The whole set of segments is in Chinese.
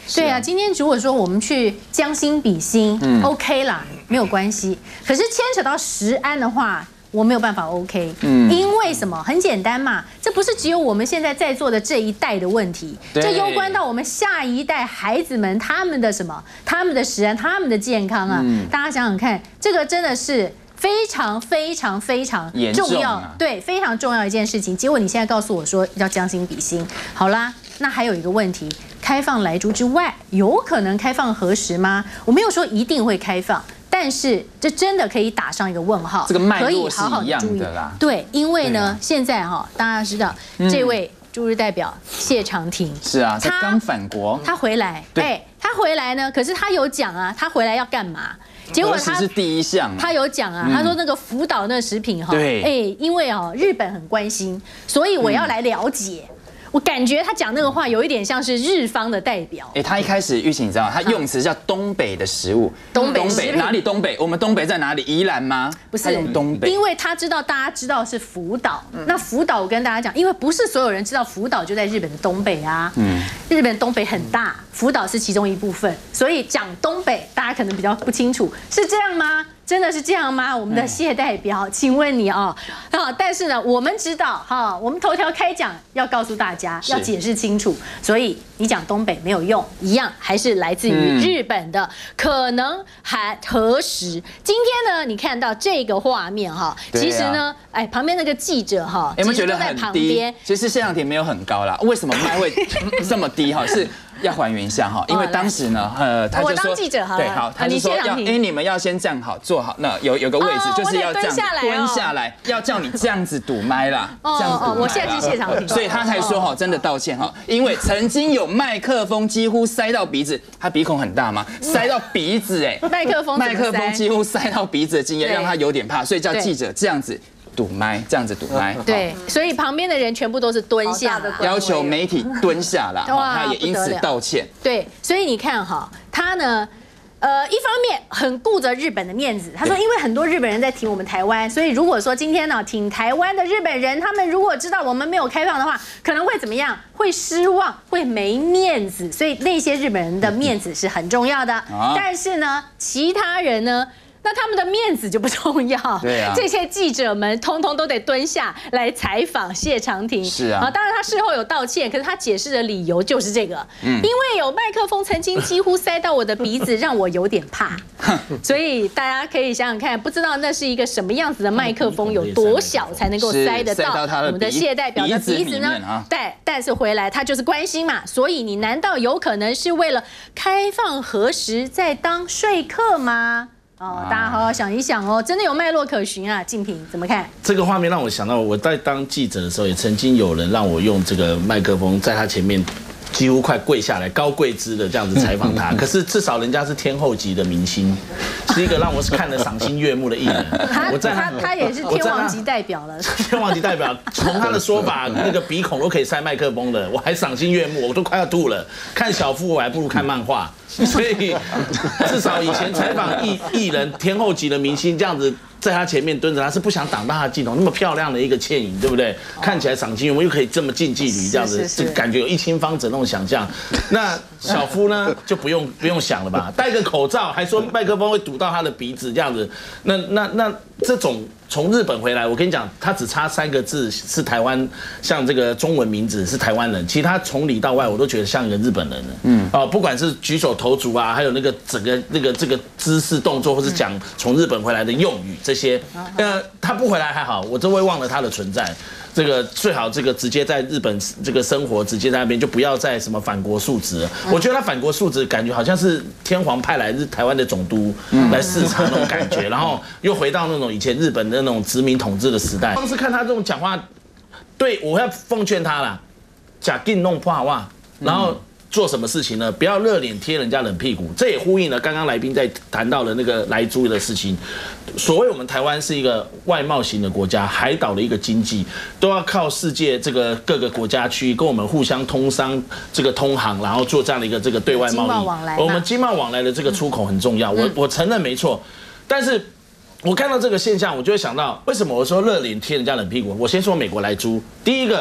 对啊，今天如果说我们去将心比心，OK 啦，没有关系。可是牵扯到食安的话，我没有办法 OK，因为什么？很简单嘛，这不是只有我们现在在座的这一代的问题，这攸关到我们下一代孩子们他们的什么？他们的食安，他们的健康啊！大家想想看，这个真的是非常重要，对，非常重要一件事情。结果你现在告诉我说要将心比心，好啦，那还有一个问题，开放莱猪之外，有可能开放核食吗？我没有说一定会开放。但是这真的可以打上一个问号， 这个脉络是一样的啦。 对，因为呢，现在大家知道这位驻日代表谢长廷是啊，他刚返国， 他回来，他回来呢，可是他有讲啊，他回来要干嘛？结果他是第一项， 他有讲啊，他说那个福岛那个食品对， 因为日本很关心，所以我要来了解。我感觉他讲那个话有一点像是日方的代表。 他一开始玉琴你知道吗？他用词叫东北的食物， 东北哪里东北？我们东北在哪里？宜兰吗？ 不是， 东北， 因为他知道大家知道是福岛。那福岛我跟大家讲，因为不是所有人知道福岛就在日本的东北啊。日本东北很大，福岛是其中一部分，所以讲东北大家可能比较不清楚，是这样吗？真的是这样吗？我们的谢代表，请问你但是呢，我们知道我们头条开讲要告诉大家，要解释清楚，所以你讲东北没有用，一样还是来自于日本的，可能还核实。今天呢，你看到这个画面其实呢，旁边那个记者有没有觉得很低？其实谢长廷没有很高啦，为什么麦会这么低是？要还原一下因为当时呢，他就说，我当记者对， 好，他就说你们要先站好，坐好，那有个位置就是要这样蹲下来，要叫你这样子堵麦啦，这样堵麦。 我现在是谢长廷， 所以他才说真的道歉因为曾经有麦克风几乎塞到鼻子，他鼻孔很大吗？塞到鼻子麦克风几乎塞到鼻子的经验让他有点怕，所以叫记者这样子。堵麦，这样子堵麦， 对，所所以旁边的人全部都是蹲下的， 要求媒体蹲下啦，他也因此道歉。 对，所以你看他呢，一方面很顾着日本的面子，他说，因为很多日本人在挺我们台湾，所以如果说今天呢挺台湾的日本人，他们如果知道我们没有开放的话，可能会怎么样？会失望，会没面子，所以那些日本人的面子是很重要的。但是呢，其他人呢？那他们的面子就不重要， 对啊， 这些记者们通通都得蹲下来采访谢长廷。 是啊， 当然他事后有道歉，可是他解释的理由就是这个，因为有麦克风曾经几乎塞到我的鼻子，让我有点怕。所以大家可以想想看，不知道那是一个什么样子的麦克风，有多小才能够塞得到我们的谢代表的鼻子呢？但是回来他就是关心嘛，所以你难道有可能是为了开放核食在当说客吗？大家好好想一想真的有脉络可循啊。敬平怎么看？ 这个画面让我想到，我在当记者的时候，也曾经有人让我用这个麦克风在他前面几乎快跪下来，高跪姿的这样子采访他。可是至少人家是天后级的明星，是一个让我看得赏心悦目的艺人。 他也是天王级代表了。 天王级代表，从他的说法，那个鼻孔都可以塞麦克风的，我还赏心悦目，我都快要吐了。看小夫我还不如看漫画。所以至少以前采访艺人天后级的明星这样子在他前面蹲着，他是不想挡到他的镜头，那么漂亮的一个倩影，对不对？看起来赏心悦目，又可以这么近距离这样子，这个感觉有一清方泽那种想象。那小夫呢就不用想了吧，戴个口罩还说麦克风会堵到他的鼻子这样子，那这种。从日本回来，我跟你讲，他只差3个字是台湾，像这个中文名字是台湾人，其他从里到外我都觉得像一个日本人了。不管是举手投足啊，还有那个整个这个姿势动作，或是讲从日本回来的用语这些，他不回来还好，我都会忘了他的存在。这个最好这个直接在日本这个生活，直接在那边就不要再什么反国述职了。我觉得他反国述职，感觉好像是天皇派来台湾的总督来视察那种感觉，然后又回到那种以前日本的那种殖民统治的时代。光是看他这种讲话，对我要奉劝他啦，假定弄破袜，然后。做什么事情呢？不要热脸贴人家冷屁股，这也呼应了刚刚来宾在谈到的那个莱猪的事情。所谓我们台湾是一个外贸型的国家，海岛的一个经济，都要靠世界这个各个国家区跟我们互相通商、这个通航，然后做这样的一个这个对外贸易。我们经贸往来的这个出口很重要，我承认没错，但是。我看到这个现象，我就会想到，为什么我说热脸贴人家冷屁股？我先说美国莱猪，第一个。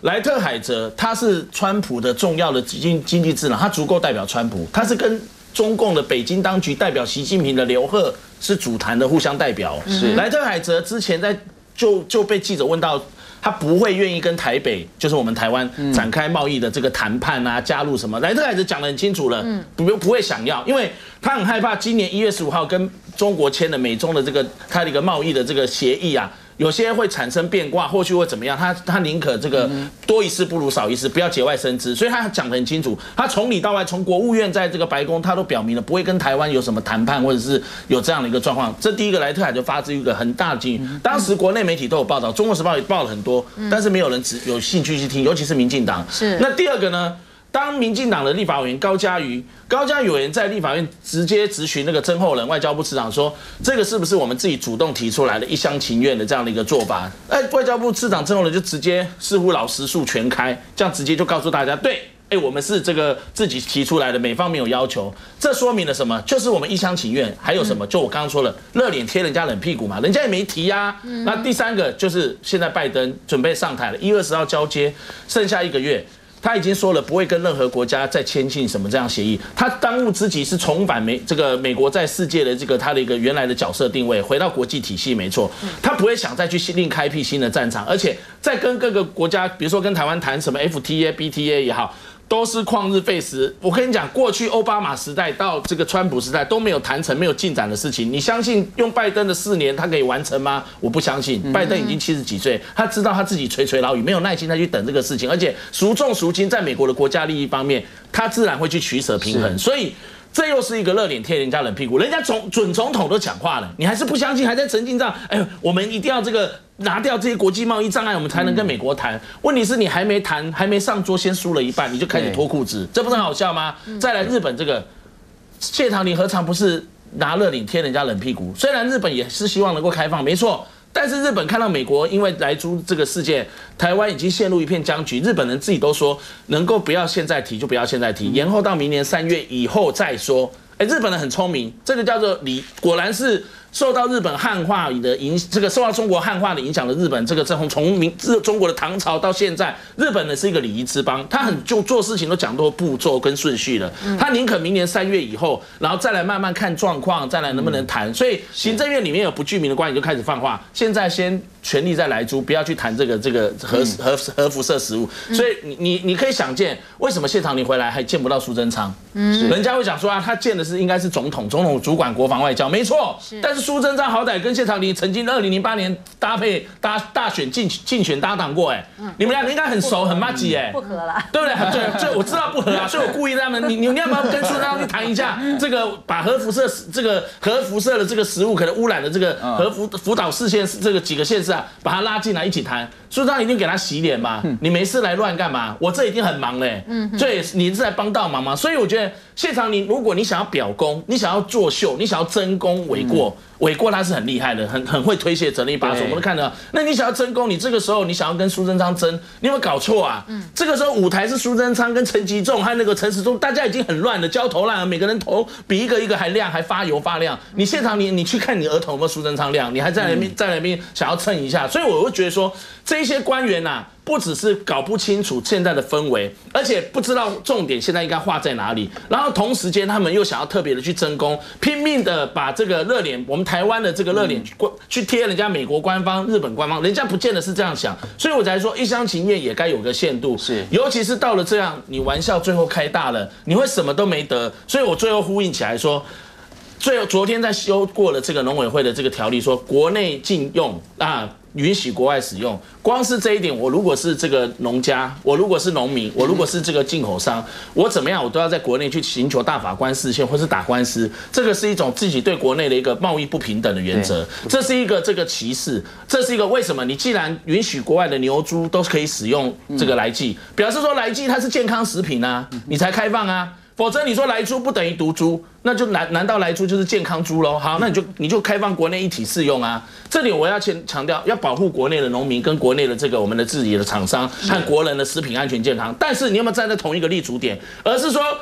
莱特海泽他是川普的重要的经济智囊，他足够代表川普，他是跟中共的北京当局代表习近平的刘鹤是主谈的互相代表。是莱特海泽之前就被记者问到，他不会愿意跟台北，就是我们台湾展开贸易的这个谈判啊，加入什么？莱特海泽讲得很清楚了，不会想要，因为他很害怕今年1月15号跟中国签的美中的这个他的一个贸易的这个协议啊。有些会产生变卦，后续会怎么样？他宁可这个多一事不如少一事，不要节外生枝。所以他讲得很清楚，他从里到外，从国务院在这个白宫，他都表明了不会跟台湾有什么谈判，或者是有这样的一个状况。这第一个，莱特海就发自一个很大的机遇。当时国内媒体都有报道，《中国时报》也报了很多，但是没有人有兴趣去听，尤其是民进党。是。那第二个呢？当民进党的立法委员高嘉瑜委员在立法院直接质询那个曾厚仁外交部次长说，这个是不是我们自己主动提出来的一厢情愿的这样的一个做法？外交部次长曾厚仁就直接似乎老实数全开，这样直接就告诉大家，对，我们是这个自己提出来的，美方没有要求，这说明了什么？就是我们一厢情愿。还有什么？就我刚刚说了，热脸贴人家冷屁股嘛，人家也没提啊。那第三个就是现在拜登准备上台了，1月20号交接，剩下1个月。他已经说了不会跟任何国家再签订什么这样协议，他当务之急是重返美国在世界的这个他的一个原来的角色定位，回到国际体系没错，他不会想再去另开辟新的战场，而且在跟各个国家，比如说跟台湾谈什么 FTA、BTA 也好。都是旷日费时。我跟你讲，过去奥巴马时代到这个川普时代都没有谈成、没有进展的事情，你相信用拜登的4年他可以完成吗？我不相信。拜登已经70几岁，他知道他自己垂垂老矣，没有耐心再去等这个事情，而且孰重孰轻，在美国的国家利益方面，他自然会去取舍平衡，所以。这又是一个热脸贴人家冷屁股，人家准总统都讲话了，你还是不相信，还在沉浸上。我们一定要这个拿掉这些国际贸易障碍，我们才能跟美国谈。问题是你还没谈，还没上桌，先输了一半，你就开始脱裤子，这不是很好笑吗？再来日本这个谢长廷何尝不是拿热脸贴人家冷屁股？虽然日本也是希望能够开放，没错。但是日本看到美国因为莱猪这个事件，台湾已经陷入一片僵局，日本人自己都说能够不要现在提就不要现在提，延后到明年3月以后再说。日本人很聪明，这个叫做果然是受到日本汉化的受到中国汉化的影响的日本，这个从中国的唐朝到现在，日本呢是一个礼仪之邦，他就做事情都讲究步骤跟顺序了，他宁可明年3月以后，然后再来慢慢看状况，再来能不能谈。所以行政院里面有不具名的官员就开始放话，现在先全力在莱猪，不要去谈这个核辐射食物。所以你可以想见，为什么谢长廷回来还见不到苏贞昌？人家会讲说啊，他见的是应该是总统主管国防外交，没错，但是苏贞昌好歹跟谢长廷曾经2008年搭配大选竞选搭档过，你们两个应该很熟很麻吉， 不合了， 对不对？对，我知道不合啊，所以我故意让他们，你要不要跟苏贞昌去谈一下这个把核辐射的这个食物可能污染的这个核福岛4县这个几个县市啊，把他拉进来一起谈。苏贞昌一定给他洗脸嘛？你没事来乱干嘛？我这已经很忙嘞，所以你是来帮倒忙吗？所以我觉得谢长廷，如果你想要表功，你想要作秀，你想要争功诿过他是很厉害的，很会推卸责任一把手，我们都看到。那你想要争功，你这个时候你想要跟苏贞昌争，你有没有搞错啊？这个时候舞台是苏贞昌跟陈吉仲和那个陈时中，大家已经很乱了，焦头烂额，每个人头比一个还亮，还发油发亮。你谢长廷，你去看你额头有没有苏贞昌亮，你还在那边想要蹭一下，所以我会觉得说这些官员啊。不只是搞不清楚现在的氛围，而且不知道重点现在应该画在哪里，然后同时间他们又想要特别的去争功，拼命的把这个热脸，我们台湾的这个热脸去贴人家美国官方、日本官方，人家不见得是这样想，所以我才说一厢情愿也该有个限度，是，尤其是到了这样，你玩笑最后开大了，你会什么都没得，所以我最后呼应起来说。昨天在修过了这个农委会的这个条例，说国内禁用啊，允许国外使用。光是这一点，我如果是这个农家，我如果是农民，我如果是这个进口商，我怎么样，我都要在国内去寻求大法官释宪，或是打官司。这个是一种自己对国内的一个贸易不平等的原则，这是一个这个歧视，这是一个为什么你既然允许国外的牛猪都可以使用这个来剂，表示说来剂它是健康食品啊，你才开放啊。否则你说来猪不等于毒猪，那就难道来猪就是健康猪喽？好，那你就开放国内一体适用啊。这里我要强调，要保护国内的农民跟国内的这个我们的自己的厂商和国人的食品安全健康。但是你有没有站在同一个立足点？而是说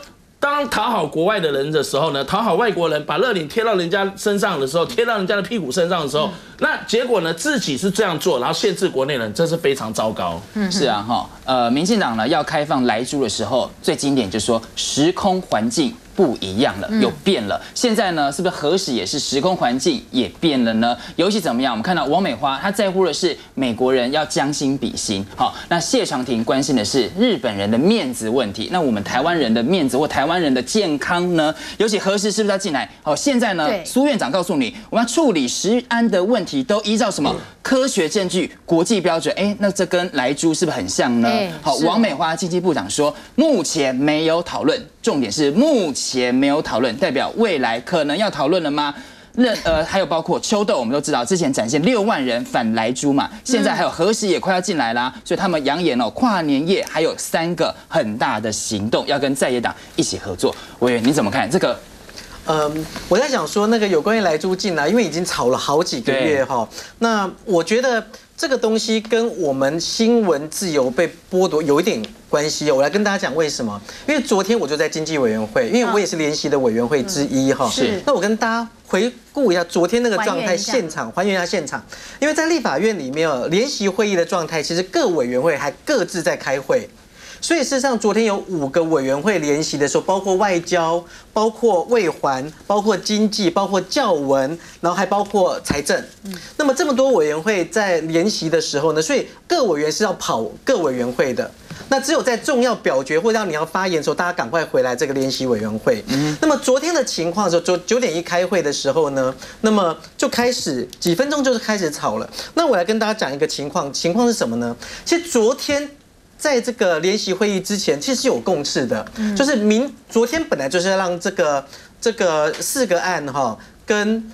当讨好国外的人的时候呢，讨好外国人，把热脸贴到人家身上的时候，贴到人家的屁股身上的时候，那结果呢，自己是这样做，然后限制国内人，这是非常糟糕。 是啊，民进党呢要开放莱猪的时候，最经典就是说时空环境不一样了，有变了。现在呢，是不是核实也是时空环境也变了呢？尤其怎么样？我们看到王美花，她在乎的是美国人要将心比心。好，那谢长廷关心的是日本人的面子问题。那我们台湾人的面子或台湾人的健康呢？尤其核实是不是要进来？好，现在呢，苏院长告诉你，我们要处理食安的问题，都依照什么科学证据、国际标准？那这跟莱猪是不是很像呢？好，王美花经济部长说，目前没有讨论，重点是目前没有讨论，代表未来可能要讨论了吗？还有包括秋豆，我们都知道之前展现6万人反莱猪嘛，现在还有核食也快要进来啦，所以他们扬言跨年夜还有3个很大的行动要跟在野党一起合作。委员你怎么看这个？ 我在想说那个有关于莱猪进来，因为已经吵了好几个月哈，那我觉得这个东西跟我们新闻自由被剥夺有一点关系。我来跟大家讲为什么？因为昨天我就在经济委员会，因为我也是联席的委员会之一哈。是。那我跟大家回顾一下昨天那个状态，现场还原一下现场。因为在立法院里面联席会议的状态，其实各委员会还各自在开会。所以事实上，昨天有5个委员会联席的时候，包括外交、包括卫环、包括经济、包括教文，然后还包括财政。那么这么多委员会在联席的时候呢，所以各委员是要跑各委员会的。那只有在重要表决或者你要发言的时候，大家赶快回来这个联席委员会。那么昨天的情况的时候，9点1开会的时候呢，那么就开始几分钟就是开始吵了。那我来跟大家讲一个情况是什么呢？其实昨天。在这个联席会议之前，其实是有共识的，就是昨天本来就是要让这个4个案跟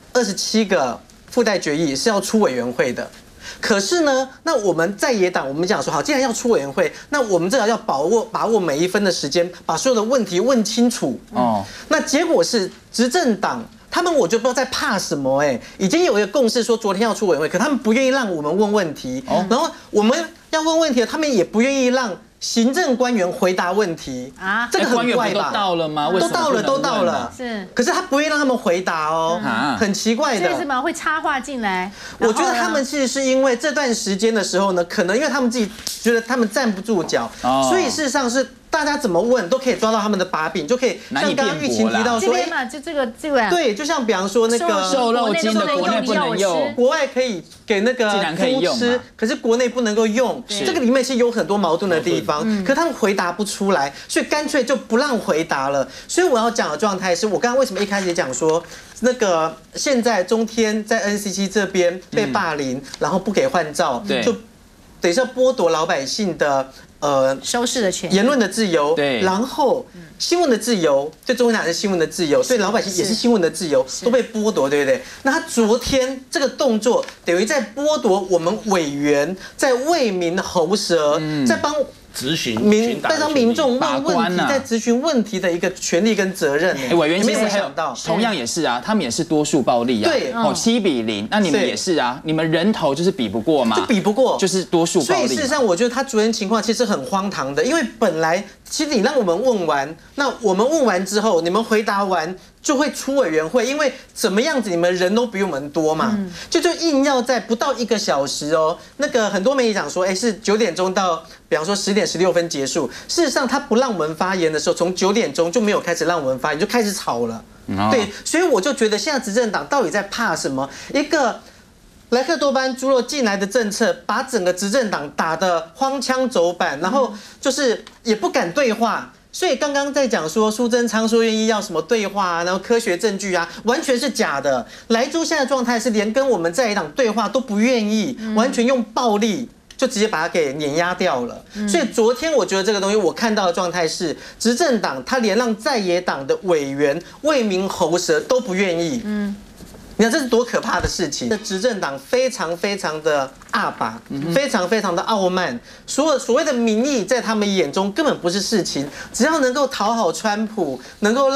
27个附带决议是要出委员会的。可是呢，那我们在野党，我们讲说好，既然要出委员会，那我们至少要把握每一分的时间，把所有的问题问清楚。那结果是执政党。他们我就不知道在怕什么已经有一个共识说昨天要出委员会，可他们不愿意让我们问问题，然后我们要问问题，他们也不愿意让行政官员回答问题啊，这个很怪吧？ 都到了吗？ 都到了， 是， 可是他不愿意让他们回答很奇怪的。 为什么会插话进来？ 我觉得他们其实是因为这段时间的时候呢，可能因为他们自己觉得他们站不住脚，所以事实上是。大家怎么问都可以抓到他们的把柄，就可以像刚刚玉琴提到说， 就这个对，就像比方说那个瘦肉精的国内不能用， 国外可以给那个猪吃，可是国内不能够用，这个里面是有很多矛盾的地方，可他们回答不出来，所以干脆就不让回答了。所以我要讲的状态是我刚刚为什么一开始讲说，那个现在中天在 NCC 这边被霸凌，然后不给换照，就等于是要剥夺老百姓的。 收视的权利、 言论的自由，对，然后新闻的自由，对中国党是新闻的自由，对老百姓也是新闻的自由，都被剥夺，对不对？那他昨天这个动作，等于在剥夺我们委员在为民喉舌，在帮。 咨询在让民众问问题，在咨询问题的一个权利跟责任。 委员其实还有同样也是啊，他们也是多数暴力啊， 对 ，7比0，那你们也是啊，你们人头就是比不过嘛， 就比不过， 就是多数暴力。 所以事实上，我觉得他昨天情况其实很荒唐的，因为本来其实你让我们问完，那我们问完之后，你们回答完。就会出委员会，因为怎么样子你们人都比我们多嘛，就硬要在不到1个小时那个很多媒体讲说，是9点钟到，比方说10点16分结束。事实上他不让我们发言的时候，从9点钟就没有开始让我们发言，就开始吵了。对，所以我就觉得现在执政党到底在怕什么？一个莱克多巴胺猪肉进来的政策，把整个执政党打得荒腔走板，然后就是也不敢对话。所以刚刚在讲说苏贞昌说愿意要什么对话啊，然后科学证据啊，完全是假的。莱猪现在的状态是连跟我们在野党对话都不愿意，完全用暴力就直接把它给碾压掉了。所以昨天我觉得这个东西我看到的状态是，执政党他连让在野党的委员为民喉舌都不愿意。你看这是多可怕的事情！执政党非常非常的阿拔，非常非常的傲慢，所谓的民意在他们眼中根本不是事情，只要能够讨好川普，能够让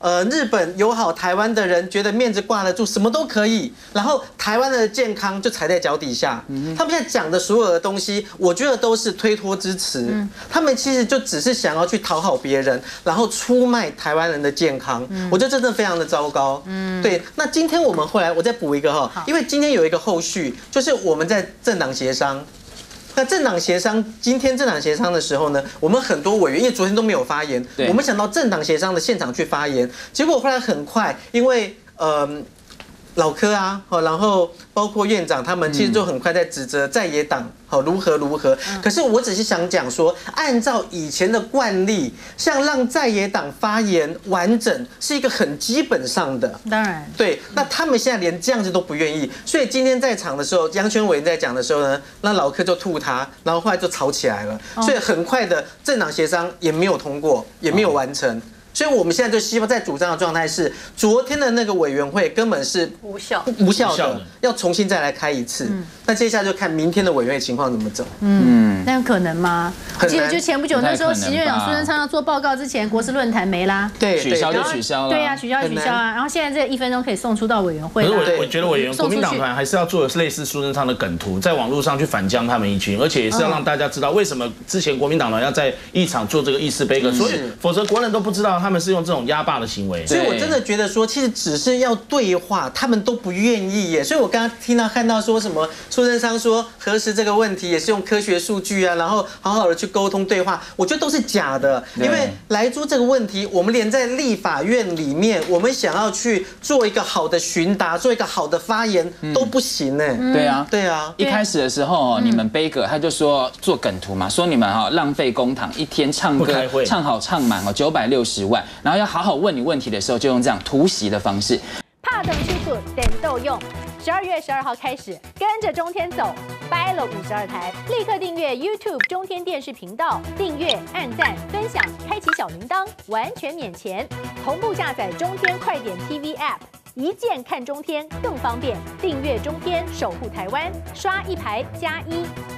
日本友好台湾的人觉得面子挂得住，什么都可以，然后台湾的健康就踩在脚底下。他们现在讲的所有的东西，我觉得都是推脱之词。他们其实就只是想要去讨好别人，然后出卖台湾人的健康。我觉得真的非常的糟糕。对。那今天我们后来我再补一个哈，因为今天有一个后续，就是我们在政党协商。那政党协商，今天政党协商的时候呢，我们很多委员因为昨天都没有发言，我们想到政党协商的现场去发言，结果后来很快，因为老柯啊，然后包括院长他们其实就很快在指责在野党如何。可是我只是想讲说，按照以前的惯例，像让在野党发言完整是一个很基本上的。 当然， 对。那他们现在连这样子都不愿意，所以今天在场的时候，杨全委员在讲的时候呢，那老柯就吐他，然后后来就吵起来了。所以很快的政党协商也没有通过，也没有完成。所以我们现在就希望在主张的状态是，昨天的那个委员会根本是无效的，要重新再来开一次。那接下来就看明天的委员会情况怎么走。 那有可能吗？我记得就前不久那时候，行政院长苏贞昌要做报告之前，国事论坛没啦， 对，取消就取消了。 对呀，取消啊。然后现在这1分钟可以送出到委员会。 可是我觉得国民党团还是要做类似苏贞昌的梗图，在网络上去反将他们一军，而且也是要让大家知道为什么之前国民党团要在议场做这个议事杯葛，所以否则国人都不知道他们是用这种压霸的行为。 所以我真的觉得说，其实只是要对话，他们都不愿意耶。所以我刚刚看到说什么苏贞昌说核实这个问题也是用科学数据啊，然后好好的去沟通对话，我觉得都是假的。因为莱猪这个问题，我们连在立法院里面，我们想要去做一个好的询答，做一个好的发言都不行呢。对啊。 一开始的时候你们杯葛，他就说做梗图嘛，说你们浪费公帑，一天唱歌唱好唱满960万，然后要好好问你问题的时候，就用这样突袭的方式。 怕等清楚，等豆用。12月12号开始，跟着中天走，掰了52台，立刻订阅 YouTube 中天电视频道，订阅、按赞、分享，开启小铃铛，完全免钱。同步下载中天快点 TV App， 一键看中天更方便。订阅中天，守护台湾，刷1排+1。